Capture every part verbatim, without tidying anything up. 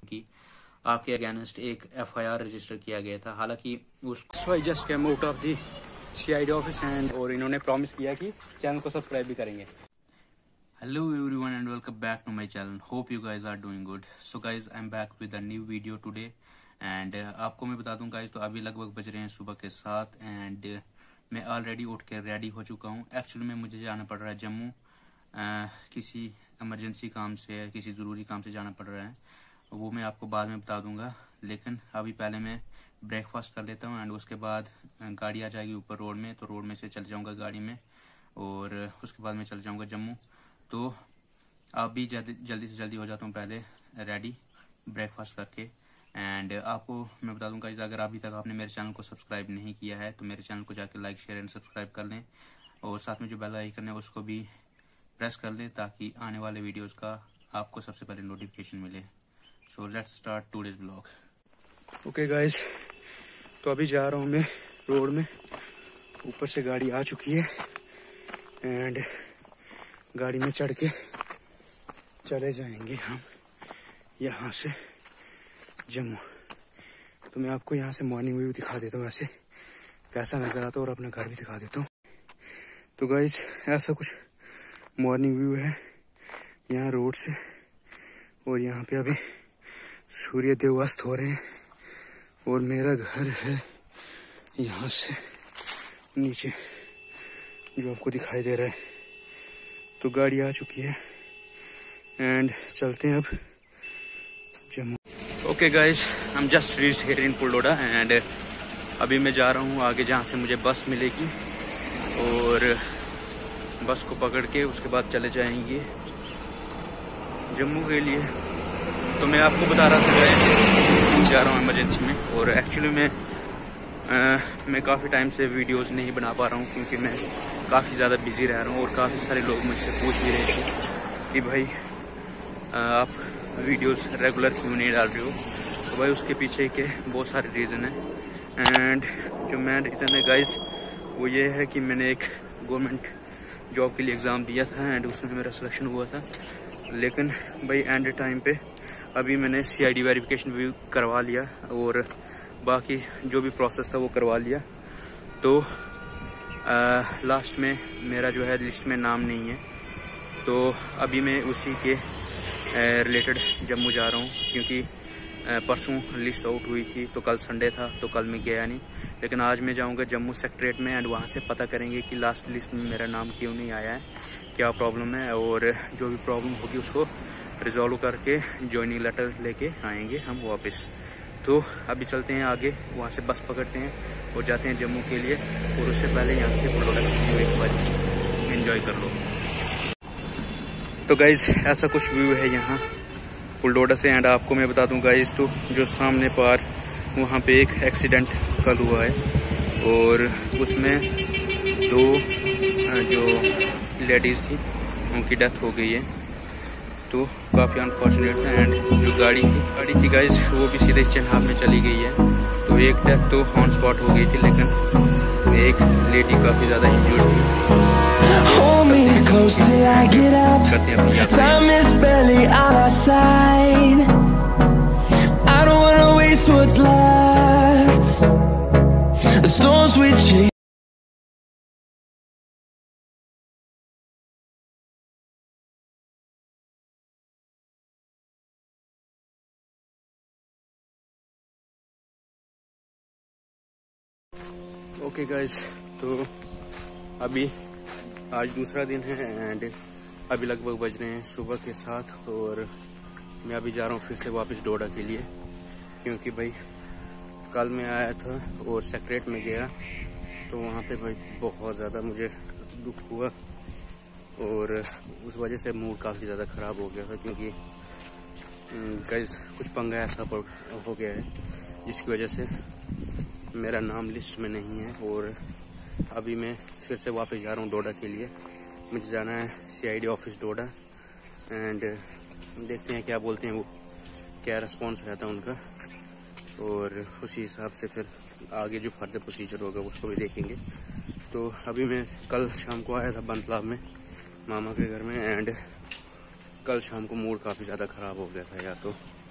की आपके अगेंस्ट एक एफ आई आर रजिस्टर किया गया था। हालांकि उस so I just came out of the C I D office and और इन्होंने प्रॉमिस किया कि चैनल को सब्सक्राइब भी करेंगे। Hello everyone and welcome back to my channel. Hope you guys are doing good. So guys I am back with a new video today and आपको मैं बता दूं गाइज, तो अभी लगभग बज रहे हैं सुबह के सात एंड मैं ऑलरेडी उठ के रेडी हो चुका हूं। एक्चुअली में मुझे जाना पड़ रहा है जम्मू, uh, किसी इमरजेंसी काम से, किसी ज़रूरी काम से जाना पड़ रहा है, वो मैं आपको बाद में बता दूंगा। लेकिन अभी पहले मैं ब्रेकफास्ट कर लेता हूँ एंड उसके बाद गाड़ी आ जाएगी ऊपर रोड में, तो रोड में से चल जाऊंगा गाड़ी में और उसके बाद मैं चल जाऊंगा जम्मू। तो आप भी जल्दी जल्दी से जल्दी हो जाता हूँ पहले रेडी ब्रेकफास्ट करके। एंड आपको मैं बता दूंगा, अगर अभी तक आपने मेरे चैनल को सब्सक्राइब नहीं किया है तो मेरे चैनल को जाकर लाइक शेयर एंड सब्सक्राइब कर लें और साथ में जो बेल आइकन है उसको भी प्रेस कर लें ताकि आने वाले वीडियोस का आपको सबसे पहले नोटिफिकेशन मिले। So let's start today's vlog. Okay guys, तो अभी जा रहा हूँ मैं रोड में। ऊपर से गाड़ी आ चुकी है एंड गाड़ी में चढ़ के चले जाएंगे हम यहाँ से जम्मू। तो मैं आपको यहाँ से मॉर्निंग व्यू दिखा देता हूँ, ऐसे कैसा नजर आता है, और अपना घर भी दिखा देता हूँ। तो गाइस ऐसा कुछ मॉर्निंग व्यू है यहाँ रोड से, और यहाँ पे अभी सूर्य देव अस्त हो रहे हैं और मेरा घर है यहाँ से नीचे जो आपको दिखाई दे रहा है। तो गाड़ी आ चुकी है एंड चलते हैं अब Jammu. Okay guys, I am just reached here in Puldoda and अभी मैं जा रहा हूँ आगे जहाँ से मुझे बस मिलेगी, और बस को पकड़ के उसके बाद चले जाएंगे जम्मू के लिए। तो मैं आपको बता रहा था जा रहा हूँ इमरजेंसी में, और एक्चुअली मैं आ, मैं काफ़ी टाइम से वीडियोस नहीं बना पा रहा हूँ क्योंकि मैं काफ़ी ज़्यादा बिजी रह रहा हूँ, और काफ़ी सारे लोग मुझसे पूछ भी रहे थे कि भाई आ, आप वीडियोस रेगुलर क्यों नहीं डाल रहे हो। तो भाई उसके पीछे के बहुत सारे रीज़न हैं एंड जो मेन रीज़न है गाइस वो ये है कि मैंने एक गवर्नमेंट जॉब के लिए एग्ज़ाम दिया था एंड उसमें मेरा सिलेक्शन हुआ था, लेकिन भाई एंड टाइम पे अभी मैंने सी आई डी वेरिफिकेशन भी करवा लिया और बाकी जो भी प्रोसेस था वो करवा लिया। तो आ, लास्ट में मेरा जो है लिस्ट में नाम नहीं है, तो अभी मैं उसी के रिलेटेड जम्मू जा रहा हूँ क्योंकि परसों लिस्ट आउट हुई थी, तो कल संडे था तो कल मैं गया नहीं। लेकिन आज मैं जाऊँगा जम्मू सेक्रेटरीट में एंड वहाँ से पता करेंगे कि लास्ट लिस्ट में मेरा नाम क्यों नहीं आया है, क्या प्रॉब्लम है, और जो भी प्रॉब्लम होगी उसको रिजॉल्व करके ज्वाइनिंग लेटर लेके आएंगे हम वापस। तो अभी चलते हैं आगे, वहाँ से बस पकड़ते हैं और जाते हैं जम्मू के लिए, और उससे पहले यहाँ से पुलडोडा एक बार एंजॉय कर लो। तो गाइज ऐसा कुछ व्यू है यहाँ पुलडोडा से एंड आपको मैं बता दूँ गाइज, तो जो सामने पार वहाँ पे एक एक्सीडेंट कल हुआ है और उसमें दो जो लेडीज़ थी उनकी डेथ हो गई है, तो काफ़ी अनफॉर्चुनेट था। एंड जो गाड़ी थी गाड़ी थी गाइज वो भी सीधे चेन्नई में चली गई है, तो एक डेथ तो ऑन स्पॉट हो गई थी, लेकिन एक लेडी काफ़ी ज़्यादा इंजर्ड थी। Hold me close till I get up. Time is barely on our side. I don't wanna waste what's left. The storms we chase. Okay guys, तो अभी आज दूसरा दिन है एंड अभी लगभग बज रहे हैं सुबह के साथ, और मैं अभी जा रहा हूँ फिर से वापस डोडा के लिए क्योंकि भाई कल मैं आया था और सेक्रेट में गया तो वहाँ पे भाई बहुत ज़्यादा मुझे दुख हुआ और उस वजह से मूड काफ़ी ज़्यादा ख़राब हो गया था, क्योंकि गाइस कुछ पंगा ऐसा हो गया है जिसकी वजह से मेरा नाम लिस्ट में नहीं है। और अभी मैं फिर से वापस जा रहा हूँ डोडा के लिए। मुझे जाना है C I D office Doda and देखते हैं क्या बोलते हैं वो, क्या रिस्पॉन्स रहता है उनका, और उसी हिसाब से फिर आगे जो फर्दर प्रोसीजर होगा उसको भी देखेंगे। तो अभी मैं कल शाम को आया था बंतलाब में मामा के घर में एंड कल शाम को मूड काफ़ी ज़्यादा ख़राब हो गया था, या तो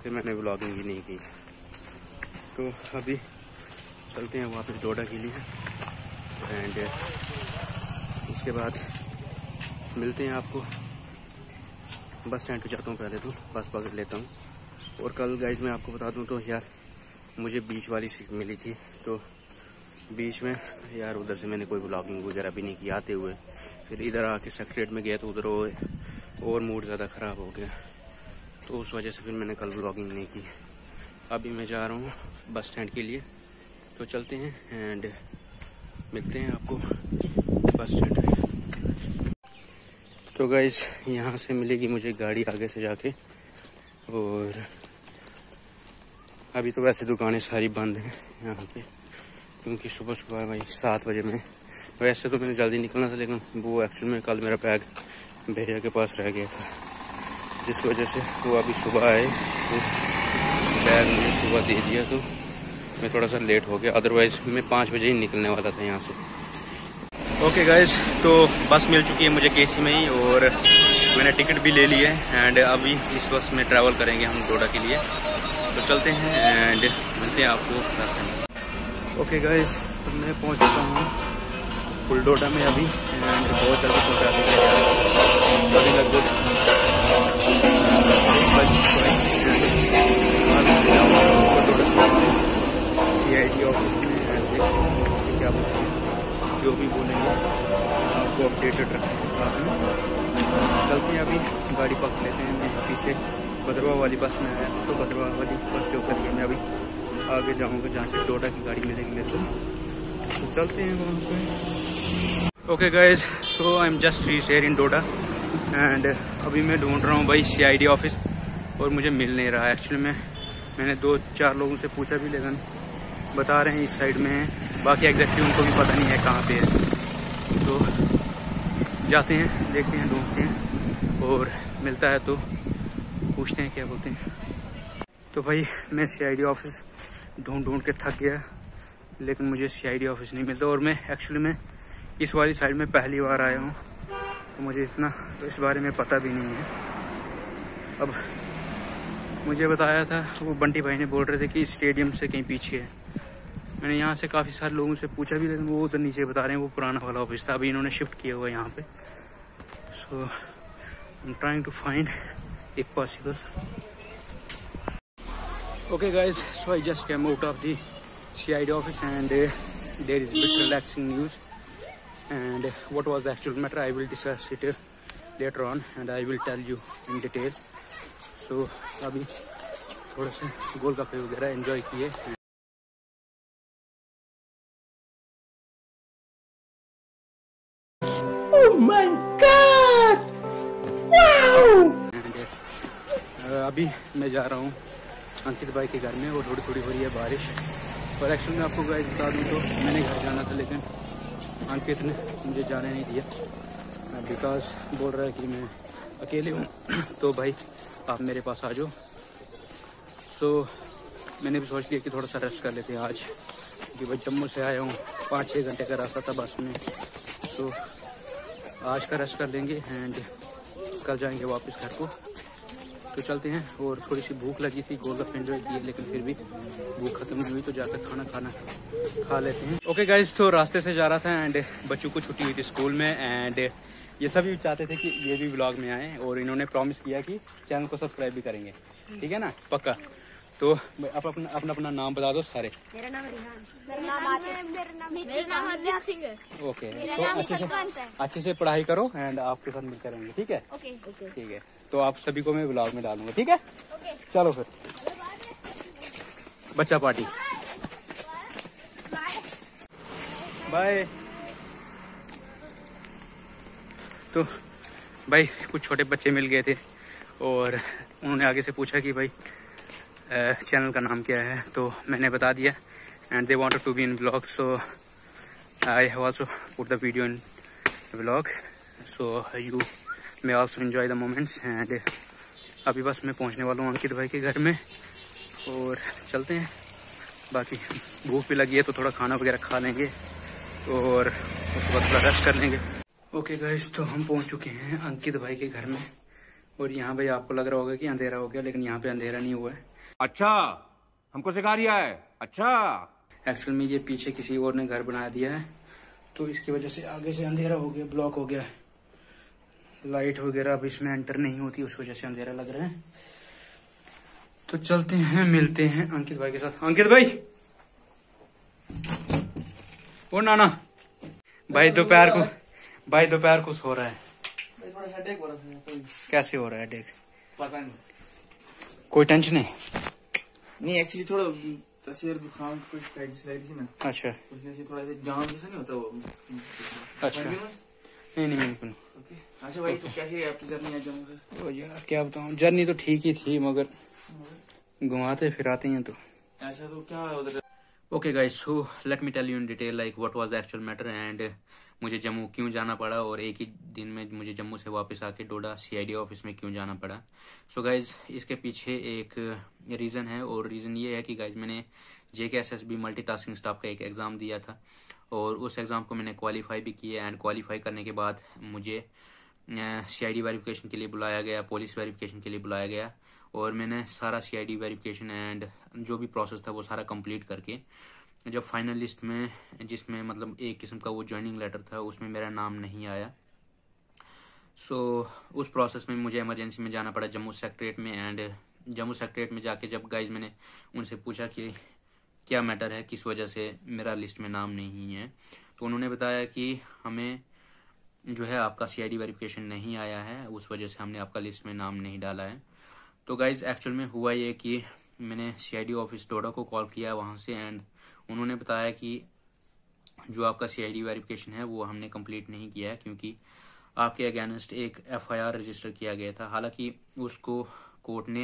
फिर मैंने व्लॉगिंग ही नहीं की। तो अभी चलते हैं वापस डोडा के लिए एंड उसके बाद मिलते हैं आपको। बस स्टैंड पे जाता हूँ, पहले तो बस पकड़ लेता हूँ। और कल गाइज मैं आपको बता दूँ तो यार मुझे बीच वाली सीट मिली थी, तो बीच में यार उधर से मैंने कोई व्लॉगिंग वगैरह भी नहीं की आते हुए। फिर इधर आके सेक्रेट में गया तो उधर और मूड ज़्यादा ख़राब हो गया, तो उस वजह से फिर मैंने कल व्लॉगिंग नहीं की। अभी मैं जा रहा हूँ बस स्टैंड के लिए, तो चलते हैं एंड मिलते हैं आपको बस स्टैंड में। तो गाइज यहाँ से मिलेगी मुझे गाड़ी आगे से जाके, और अभी तो वैसे दुकानें सारी बंद हैं यहाँ पे, क्योंकि सुबह सुबह भाई सात बजे में, वैसे तो मैंने जल्दी निकलना था लेकिन वो एक्चुअल में कल मेरा बैग भैया के पास रह गया था, जिस वजह से वो अभी सुबह आए तो बैग मैंने सुबह दे दिया, तो मैं थोड़ा सा लेट हो गया। अदरवाइज़ मैं पाँच बजे ही निकलने वाला था यहाँ से। ओके गाइज, तो बस मिल चुकी है मुझे केसी में ही, और मैंने टिकट भी ले ली है एंड अभी इस बस में ट्रैवल करेंगे हम डोडा के लिए। तो चलते हैं एंड मिलते हैं आपको रास्ते में। ओके गाइज, तो मैं पहुँच चुका हूँ फुल डोडा में अभी एंड बहुत जल्दी पहुँचा देंगे अभी लगभग सी आई डी ऑफिस में क्या बोलते हैं, जो भी बोलेंगे आपको अपडेटेड रखेंगे साथ में। चलते हैं अभी गाड़ी पकड़ लेते हैं। मैं पीछे भद्रवाह वाली बस में आया, तो भद्रवाह वाली बस से उतर के मैं अभी आगे जाऊंगा जहाँ से डोडा की गाड़ी मिलेगी मेरे को, तो चलते हैं वहाँ पे। Okay guys, so I am just reach here in Doda and अभी मैं ढूंढ रहा हूँ भाई सी आई डी ऑफिस, और मुझे मिल नहीं रहा है। एक्चुअली में मैंने दो चार लोगों से पूछा भी, लेकिन बता रहे हैं इस साइड में है, बाकी एग्जैक्टली उनको भी पता नहीं है कहाँ पे है। तो जाते हैं, देखते हैं, ढूंढते हैं, और मिलता है तो पूछते हैं क्या बोलते हैं। तो भाई मैं सी आई डी ऑफिस ढूंढ ढूंढ के थक गया, लेकिन मुझे सी आई डी ऑफिस नहीं मिलता, और मैं एक्चुअली में इस वाली साइड में पहली बार आया हूँ, तो मुझे इतना तो इस बारे में पता भी नहीं है। अब मुझे बताया था, वो बंटी भाई ने बोल रहे थे कि स्टेडियम से कहीं पीछे है। मैंने यहाँ से काफ़ी सारे लोगों से पूछा भी, लेकिन वो उधर नीचे बता रहे हैं वो पुराना वाला ऑफिस था, अभी इन्होंने शिफ्ट किया हुआ है यहाँ पे। So I am trying to find if possible. Okay guys, so I just came out of the C I D office and there is bit relaxing news and what was the actual matter I will discuss it later on and I will tell you in detail. So अभी थोड़ा सा गोल कफे वगैरह enjoy किए। Oh my God! Wow! and uh, अभी मैं जा रहा हूँ अंकित भाई के घर में, और थोड़ी थोड़ी हो रही है बारिश। और एक्चुअली मैं आपको गाइस बता दूँ तो मैंने घर जाना था, लेकिन अंकित ने मुझे जाने नहीं दिया, बिकॉज बोल रहा है कि मैं अकेले हूँ तो भाई आप मेरे पास आ जाओ। सो so, मैंने भी सोच लिया कि थोड़ा सा रेस्ट कर लेते हैं आज, क्योंकि भाई जम्मू से आया हूँ, पाँच छः घंटे का रास्ता था बस में। सो so, आज का रेस्ट कर लेंगे एंड कल जाएंगे वापस घर को। तो चलते हैं, और थोड़ी सी भूख लगी थी, गोलगप्पे एंजॉय किए, लेकिन फिर भी भूख खत्म नहीं हुई, तो जाकर खाना खाना खा लेते हैं। ओके गाइज, तो रास्ते से जा रहा था एंड बच्चों को छुट्टी हुई थी स्कूल में, एंड ये सभी चाहते थे कि ये भी व्लॉग में आए, और इन्होंने प्रॉमिस किया कि चैनल को सब्सक्राइब भी करेंगे, ठीक है ना, पक्का। तो आप अपना अपना अपना नाम बता दो सारे। मेरा नाम रिहान, मेरा नाम आतिश, मेरा नाम हरदीप सिंह है। ओके, तो अच्छे से अच्छे से पढ़ाई करो एंड आपके साथ मिलकर रहेंगे, ठीक है। ओके ओके ठीक है, तो आप सभी को मैं व्लॉग में डालूंगा, ठीक है। ओके, चलो फिर बच्चा पार्टी, बाय। तो भाई कुछ छोटे बच्चे मिल गए थे, और उन्होंने आगे से पूछा कि भाई चैनल का नाम क्या है, तो मैंने बता दिया and they wanted to be in vlog, so I have also put the video in vlog, so you may also enjoy the moments. And अभी बस मैं पहुंचने वाला हूँ अंकित भाई के घर में, और चलते हैं। बाकी भूख भी लगी है तो थोड़ा खाना वगैरह खा लेंगे, और उसके बाद थोड़ा रेस्ट कर लेंगे। ओके गाइस, तो हम पहुंच चुके हैं अंकित भाई के घर में, और यहाँ भाई आपको लग रहा होगा कि अंधेरा हो गया, लेकिन यहाँ पे अंधेरा नहीं हुआ है, अच्छा, हमको सिखा रिया है। अच्छा, एक्चुअल में ये पीछे किसी और ने घर बना दिया है, तो इसकी वजह से आगे से अंधेरा हो गया, ब्लॉक हो गया है। लाइट वगैरह अब इसमें एंटर नहीं होती, उस वजह से अंधेरा लग रहा है। तो चलते हैं, मिलते हैं अंकित भाई के साथ। अंकित भाई, ओ नाना भाई, दोपहर को भाई दोपहर को सो रहा है। थोड़ा हेडेक हो रहा है। कैसे हो रहा है हेडेक? पता नहीं, कोई टेंशन है? नहीं एक्चुअली थोड़ा तस्वीर जुकाम कुछ पैडिस लग रही थी ना। अच्छा, उसमें थोड़ा सा जाम जैसा नहीं होता वो। अच्छा, नहीं नहीं बिल्कुल। ओके, अच्छा भाई, तो कैसी रही आपकी जर्नी आज जम्मू से? ओ यार क्या बताऊं, जर्नी तो ठीक ही थी, मगर घुमाते फिराते हैं तो। अच्छा, तो क्या उधर? Okay guys, so let me tell you in detail like what was the actual matter and मुझे जम्मू क्यों जाना पड़ा, और एक ही दिन में मुझे जम्मू से वापस आके डोडा सीआईडी ऑफिस में क्यों जाना पड़ा। सो गाइस, इसके पीछे एक रीज़न है, और रीज़न ये है कि गाइस मैंने जेकेएसएसबी मल्टीटास्किंग स्टाफ का एक एग्ज़ाम दिया था, और उस एग्ज़ाम को मैंने क्वालिफाई भी किया। एंड क्वालिफाई करने के बाद मुझे सीआईडी वेरिफिकेशन के लिए बुलाया गया, पुलिस वेरिफिकेशन के लिए बुलाया गया, और मैंने सारा सीआईडी वेरिफिकेशन एंड जो भी प्रोसेस था वो सारा कंप्लीट करके जब फाइनल लिस्ट में, जिसमें मतलब एक किस्म का वो ज्वाइनिंग लेटर था, उसमें मेरा नाम नहीं आया। सो so, उस प्रोसेस में मुझे इमरजेंसी में जाना पड़ा जम्मू सेक्रेटरीट में। एंड जम्मू सेक्रेटरीट में जाके जब गाइज मैंने उनसे पूछा कि क्या मैटर है, किस वजह से मेरा लिस्ट में नाम नहीं है, तो उन्होंने बताया कि हमें जो है आपका सीआईडी वेरिफिकेशन नहीं आया है, उस वजह से हमने आपका लिस्ट में नाम नहीं डाला है। तो गाइज एक्चुअल में हुआ ये कि मैंने सीआईडी ऑफिस डोडा को कॉल किया वहाँ से, एंड उन्होंने बताया कि जो आपका सीआईडी वेरिफिकेशन है वो हमने कंप्लीट नहीं किया है, क्योंकि आपके अगेंस्ट एक एफआईआर रजिस्टर किया गया था। हालांकि उसको कोर्ट ने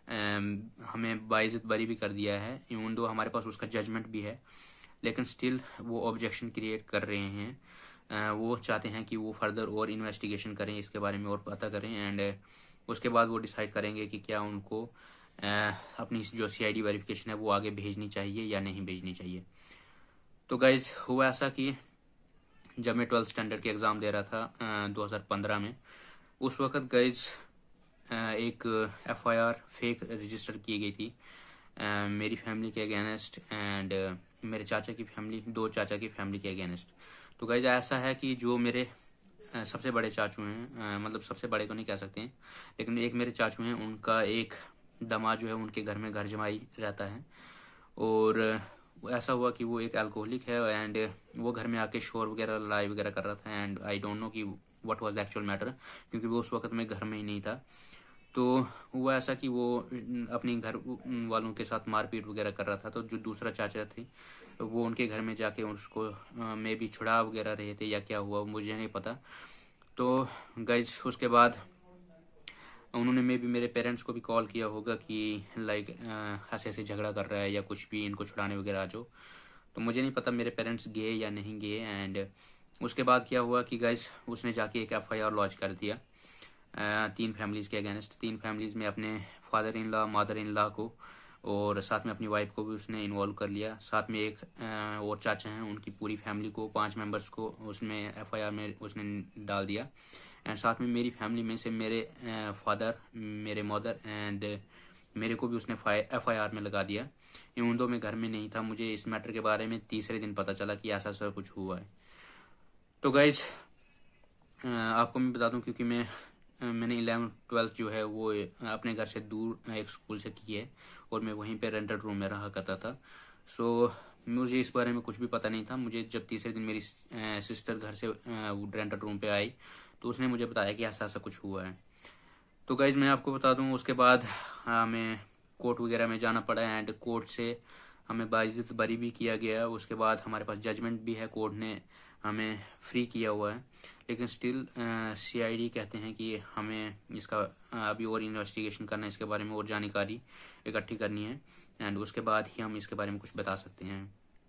हमें बाइज्जत बरी भी कर दिया है, इवन दो हमारे पास उसका जजमेंट भी है, लेकिन स्टिल वो ऑब्जेक्शन क्रिएट कर रहे हैं। वो चाहते हैं कि वो फर्दर और इन्वेस्टिगेशन करें, इसके बारे में और पता करें, एंड उसके बाद वो डिसाइड करेंगे कि क्या उनको अपनी जो सीआईडी वेरिफिकेशन है वो आगे भेजनी चाहिए या नहीं भेजनी चाहिए। तो गाइज हुआ ऐसा कि जब मैं ट्वेल्थ स्टैंडर्ड के एग्ज़ाम दे रहा था दो हज़ार पंद्रह में, उस वक्त गाइज एक एफआईआर फेक रजिस्टर की गई थी आ, मेरी फैमिली के अगेंस्ट एंड मेरे चाचा की फैमिली, दो चाचा की फैमिली के अगेंस्ट। तो गाइज ऐसा है कि जो मेरे आ, सबसे बड़े चाचू हैं, आ, मतलब सबसे बड़े तो नहीं कह सकते हैं, लेकिन एक मेरे चाचू हैं, उनका एक दामाद जो है उनके घर में घर जमाई रहता है, और ऐसा हुआ कि वो एक अल्कोहलिक है एंड वो घर में आके शोर वगैरह लड़ाई वगैरह कर रहा था। एंड आई डोंट नो कि what was the actual matter, क्योंकि वो उस वक्त में घर में ही नहीं था। तो हुआ ऐसा कि वो अपने घर वालों के साथ मारपीट वगैरह कर रहा था। तो जो दूसरा चाचा थे वो उनके घर में जाके उसको मे भी छुड़ा वगैरह रहे थे या क्या हुआ मुझे नहीं पता। तो गाइज उसके बाद उन्होंने मे भी मेरे पेरेंट्स को भी कॉल किया होगा कि लाइक ऐसे ऐसे झगड़ा कर रहा है या कुछ भी, इनको छुड़ाने वगैरह आ जाओ। तो मुझे नहीं पता मेरे पेरेंट्स गए या नहीं गए। एंड उसके बाद क्या हुआ कि गाइज उसने जाके एक एफआईआर लॉन्च कर दिया तीन फैमिलीज़ के अगेंस्ट। तीन फैमिलीज़ में अपने father in law, mother in law को और साथ में अपनी वाइफ को भी उसने इन्वॉल्व कर लिया। साथ में एक और चाचा हैं, उनकी पूरी फैमिली को, पांच मेंबर्स को उसमें एफआईआर में उसने डाल दिया। एंड साथ में मेरी फैमिली में से मेरे फादर, मेरे मदर एंड मेरे को भी उसने एफआईआर में लगा दिया। इवन दो मैं घर में नहीं था, मुझे इस मैटर के बारे में तीसरे दिन पता चला कि ऐसा ऐसा कुछ हुआ है। तो गाइज आपको मैं बता दूं, क्योंकि मैं मैंने इलेवन ट्वेल्थ जो है वो अपने घर से दूर एक स्कूल से की है और मैं वहीं पे रेंटेड रूम में रहा करता था। सो मुझे इस बारे में कुछ भी पता नहीं था। मुझे जब तीसरे दिन मेरी सिस्टर घर से रेंटेड रूम पे आई तो उसने मुझे बताया कि ऐसा ऐसा कुछ हुआ है। तो गाइज मैं आपको बता दूं, उसके बाद हमें कोर्ट वगैरह में जाना पड़ा एंड कोर्ट से हमें बाइज्जत बरी भी किया गया। उसके बाद हमारे पास जजमेंट भी है, कोर्ट ने हमें फ्री किया हुआ है, लेकिन स्टिल सीआईडी कहते हैं कि हमें इसका अभी और इन्वेस्टिगेशन करना है, इसके बारे में और जानकारी इकट्ठी करनी है एंड उसके बाद ही हम इसके बारे में कुछ बता सकते हैं।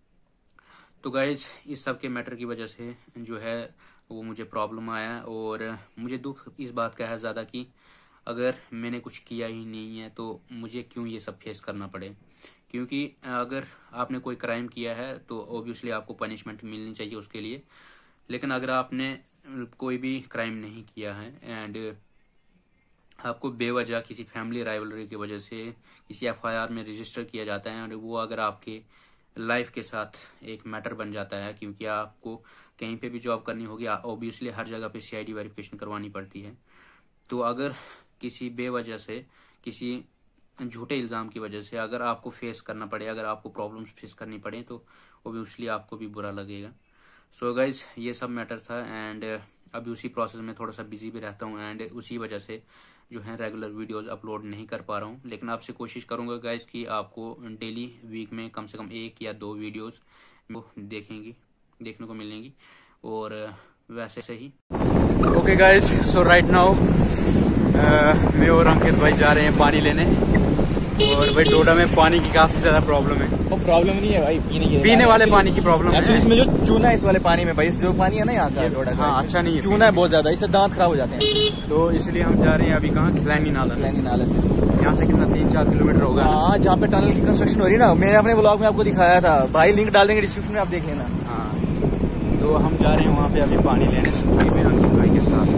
तो गाइज इस सब के मैटर की वजह से जो है वो मुझे प्रॉब्लम आया और मुझे दुख इस बात का है ज़्यादा कि अगर मैंने कुछ किया ही नहीं है तो मुझे क्यों ये सब फेस करना पड़े। क्योंकि अगर आपने कोई क्राइम किया है तो ऑब्वियसली आपको पनिशमेंट मिलनी चाहिए उसके लिए, लेकिन अगर आपने कोई भी क्राइम नहीं किया है एंड आपको बेवजह किसी फैमिली राइवलरी की वजह से किसी एफ आई आर में रजिस्टर किया जाता है और वो अगर आपके लाइफ के साथ एक मैटर बन जाता है, क्योंकि आपको कहीं पे भी जॉब करनी होगी, ऑब्वियसली हर जगह पे सी आई डी वेरिफिकेशन करवानी पड़ती है। तो अगर किसी बेवजह से, किसी झूठे इल्ज़ाम की वजह से अगर आपको फेस करना पड़े, अगर आपको प्रॉब्लम्स फेस करनी पड़े, तो ऑब्वियसली आपको भी बुरा लगेगा। सो गाइज ये सब मैटर था एंड अभी उसी प्रोसेस में थोड़ा सा बिजी भी रहता हूँ एंड उसी वजह से जो है रेगुलर वीडियोस अपलोड नहीं कर पा रहा हूँ। लेकिन आपसे कोशिश करूंगा गाइज कि आपको डेली वीक में कम से कम एक या दो वीडियोस वो देखेंगी देखने को मिलेंगी और वैसे सही। Okay guys, so right now मैं और अंकित भाई जा रहे हैं पानी लेने और भाई डोडा में पानी की काफी ज्यादा प्रॉब्लम है। वो प्रॉब्लम नहीं है भाई, पीने की पीने वाले पानी की प्रॉब्लम है। एक्चुअली इसमें जो चूना है इस वाले पानी में भाई, जो पानी है ना यहाँ का डोडा का, हाँ अच्छा नहीं है, चूना है बहुत ज्यादा, इससे दांत खराब हो जाते हैं। तो इसलिए हम जा रहे हैं अभी कहाँ, खिलैनी नाला। खिलैनी नाला यहाँ से कितना तीन चार किलोमीटर होगा। हाँ, जहाँ पे टनल की कंस्ट्रक्शन हो रही है ना, मैंने अपने ब्लॉग में आपको दिखाया था भाई, लिंक डाल देंगे डिस्क्रिप्शन में, आप देख लेना। हाँ, तो हम जा रहे हैं वहाँ पे अभी पानी लेने स्कूटी में अंकित भाई के साथ।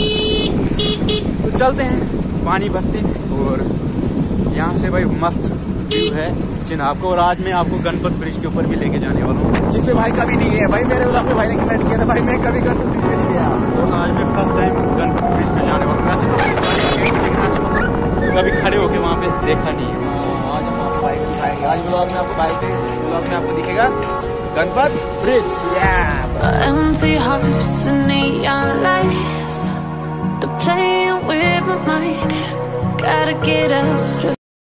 तो चलते हैं पानी भरते हैं और यहाँ से भाई मस्त व्यू है चिनाब को। और आज मैं आपको गणपत ब्रिज के ऊपर भी लेके जाने वाला हूँ, जिसपे भाई कभी नहीं है भाई, मेरे ब्लॉग में भाई ने कमेंट किया था भाई मैं कभी गणपत ब्रिज पे नहीं गया। तो आज मैं फर्स्ट टाइम गणपत ब्रिज पे जाने वाला हूँ। वैसे तो कभी खड़े होके वहाँ पे देखा नहीं है। आज हम आपको बाइक दिखाएंगे, आज ब्लॉग में आपको बाइक ब्लॉग में आपको दिखेगा Ganpat bridge. Empty hearts and neon lights, they're playing with my mind. Gotta get out of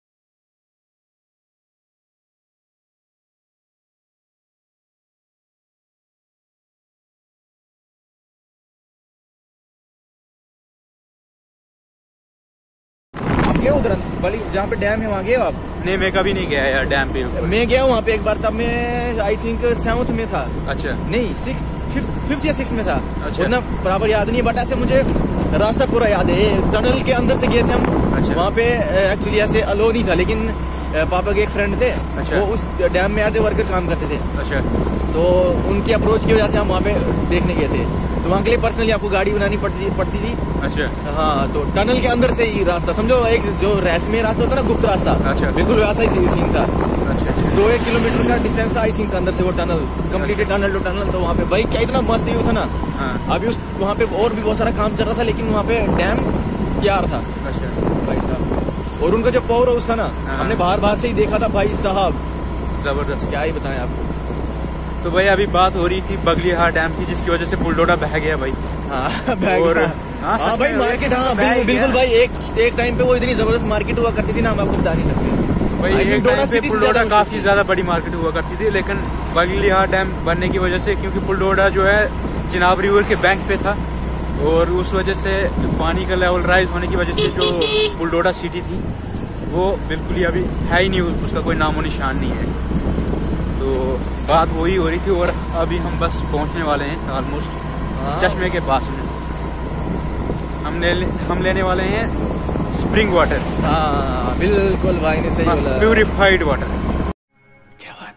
गए उधर बली जहाँ पे डैम है, वहाँ गए आप? नहीं, मैं कभी नहीं गया यार डैम पे। मैं गया वहाँ पे एक बार, तब मैं आई थिंक सेवंथ में था। अच्छा, नहीं सिक्स फिफ्थ या सिक्स में था। अच्छा, उतना बराबर याद नहीं, बट ऐसे मुझे रास्ता पूरा याद है। टनल के अंदर से गए थे हम। अच्छा। वहाँ पे एक्चुअली ऐसे अलो नहीं था, लेकिन पापा के एक फ्रेंड थे। अच्छा। वो उस डैम में एज ए वर्कर काम करते थे। अच्छा। तो उनकी अप्रोच की वजह से हम वहाँ पे देखने गए थे। तो वहाँ के लिए पर्सनली आपको गाड़ी बनानी पड़ती पड़ती थी। अच्छा। हाँ, तो टनल के अंदर से ही रास्ता समझो, एक जो रहस्यमय रास्ता होता है ना, गुप्त रास्ता। अच्छा। बिल्कुल वैसा ही सीन था। अच्छा। दो एक किलोमीटर का डिस्टेंस था आई थिंक अंदर से वो tunnel, completed tunnel to tunnel. तो वहाँ पे भाई क्या इतना मस्त व्यू था ना। अभी उस वहाँ पे और भी बहुत सारा काम चल रहा था, लेकिन वहाँ पे डैम तैयार था। अच्छा भाई साहब। और उनका जो पावर हाउस था ना, हमने बाहर बाहर से ही देखा था भाई साहब, जबरदस्त, क्या ही बताएं आपको। तो भाई अभी बात हो रही थी बगलीहार डैम की, जिसकी वजह से पुलडोडा बह गया भाई। हाँ बह और हाँ, हाँ भाई मार्केट, हाँ बिल्कुल बिल्कुल भाई। एक एक टाइम पे वो इतनी जबरदस्त मार्केट हुआ करती थी ना, हम आपको बता नहीं सकते भाई। एक टाइम पे पुलडोडा काफी ज्यादा बड़ी मार्केट हुआ करती थी, लेकिन बगलीहार डैम बनने की वजह से, क्योंकि पुलडोडा जो है चिनाब रिवर के बैंक पे था, और उस वजह से पानी का लेवल राइज होने की वजह से जो पुलडोडा सिटी थी वो बिल्कुल ही अभी है ही नहीं, उसका कोई नामो निशान नहीं है। तो बात वही हो रही थी और अभी हम बस पहुंचने वाले हैं ऑलमोस्ट चश्मे के पास में। हम ले हम लेने वाले हैं स्प्रिंग वाटर। हाँ बिल्कुल भाई ने सही बोला, प्यूरिफाइड वाटर। क्या बात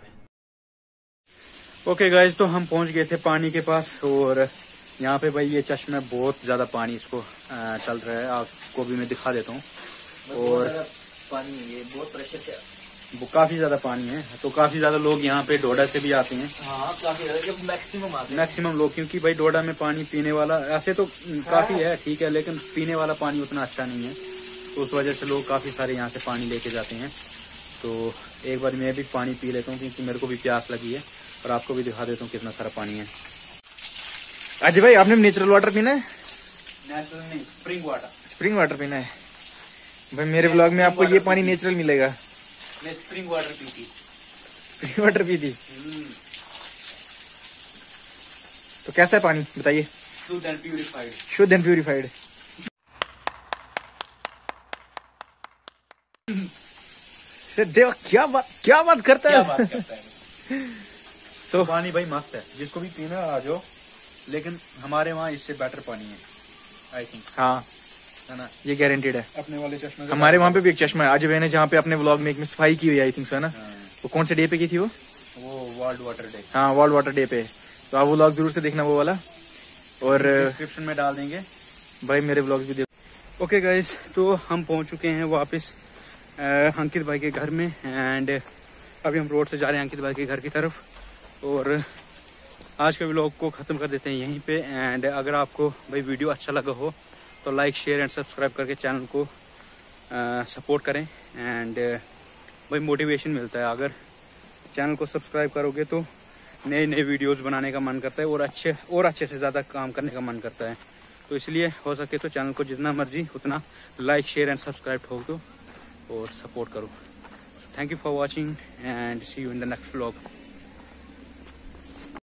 है। ओके गाइज, तो हम पहुंच गए थे पानी के पास और यहाँ पे भाई ये चश्मा बहुत ज्यादा पानी इसको चल रहा है, आपको भी मैं दिखा देता हूँ। और पानी ये बहुत प्रेशर से, वो काफी ज्यादा पानी है। तो काफी ज्यादा लोग यहाँ पे डोडा से भी आते हैं। हाँ काफी ज्यादा, मैक्सिमम आते हैं मैक्सिमम लोग, क्योंकि भाई डोडा में पानी पीने वाला ऐसे तो काफी है, ठीक है, लेकिन पीने वाला पानी उतना अच्छा नहीं है। तो उस वजह से लोग काफी सारे यहाँ से पानी लेके जाते हैं। तो एक बार मैं भी पानी पी लेता हूँ, क्योंकि मेरे को भी प्यास लगी है, और आपको भी दिखा देता हूँ कितना सारा पानी है। अजय भाई आपने नेचुरल वाटर पीना है? नेचुरल नहीं, स्प्रिंग वाटर। स्प्रिंग वाटर पीना है भाई। मेरे ब्लॉग में आपको ये पानी नेचुरल मिलेगा। मैं स्प्रिंग वाटर पी थी। स्प्रिंग वाटर पी थी तो कैसा है पानी बताइए? शुद्ध एंड प्यूरिफाइड। शुद्ध एंड प्यूरिफाइड। देव क्या बात क्या बात करता है, क्या बात करता है। सो so, पानी भाई मस्त है, जिसको भी पीना आ जाओ, लेकिन हमारे वहाँ इससे बेटर पानी है आई थिंक। हाँ है ना, ये गारंटेड है। अपने वाले चश्मे हमारे वहाँ पे भी एक चश्मा है, आज मैंने जहाँ पे अपने व्लॉग में एक में सफाई की हुई आई थिंक सो, है ना। वो कौन से डे पे की थी वो? वो वर्ल्ड वाटर डे। हाँ वर्ल्ड वाटर डे पे। तो आप वो व्लॉग जरूर से देखना वो वाला, और डिस्क्रिप्शन में डाल देंगे भाई। मेरे व्लॉग्स भी देखो। ओके गाइस, तो हम पहुंच चुके हैं वापस अंकित भाई के घर में एंड अभी हम रोड से जा रहे हैं अंकित भाई के घर की तरफ। और आज के व्लॉग को ख़त्म कर देते हैं यहीं पे। एंड अगर आपको भाई वीडियो अच्छा लगा हो तो लाइक शेयर एंड सब्सक्राइब करके चैनल को सपोर्ट करें। एंड भाई मोटिवेशन मिलता है, अगर चैनल को सब्सक्राइब करोगे तो नए नए वीडियोस बनाने का मन करता है और अच्छे और अच्छे से ज़्यादा काम करने का मन करता है। तो इसलिए हो सके तो चैनल को जितना मर्जी उतना लाइक शेयर एंड सब्सक्राइब हो दो और सपोर्ट करो। Thank you for watching and see you in the next vlog.